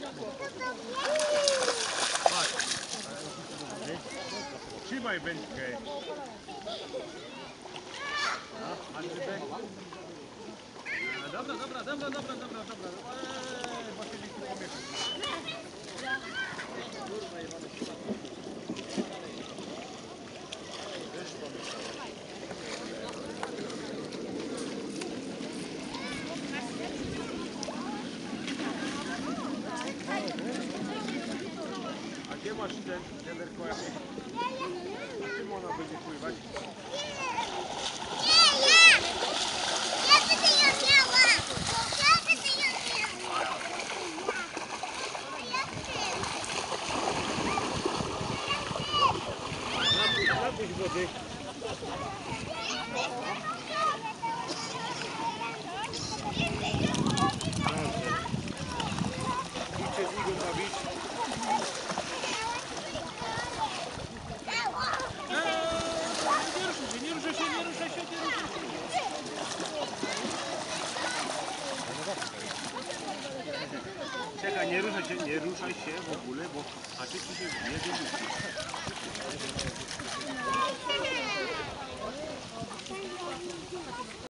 Trzymaj wędkę. Masz rybę? Dobra. Bo się nie pomieszać. A gdzie masz ten wiaderko jakieś? A czym ona będzie pływać? Napuść wody. Idźcie z Igą bawić. Nie ruszaj się. Czekaj, nie ruszaj się w ogóle, bo haczyk ci się nie wyrzuci.